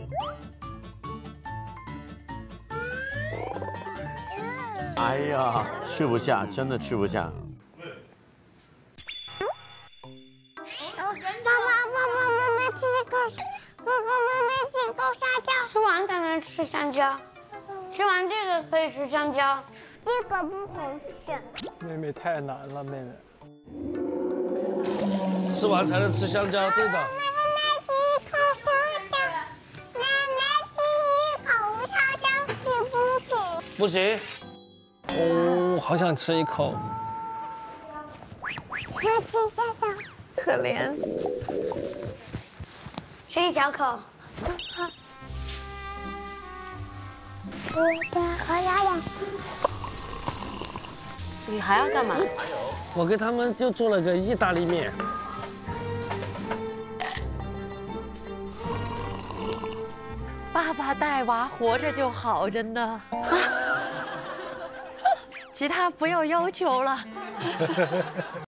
哎呀，吃不下，真的吃不下。 妈，吃口香蕉。吃完才能吃香蕉，吃完这个可以吃香蕉，这个不好吃。 妹妹太难了，妹妹。 吃完才能吃香蕉，对的。 奶奶吃一口香蕉，奶奶吃一口香蕉，行不行？ 不行。 哦，好想吃一口。 那吃香蕉， 可怜。 吃一小口。好。我的好痒痒。 你还要干嘛？ 我给他们就做了个意大利面。 爸爸带娃活着就好，真的。其他不要要求了。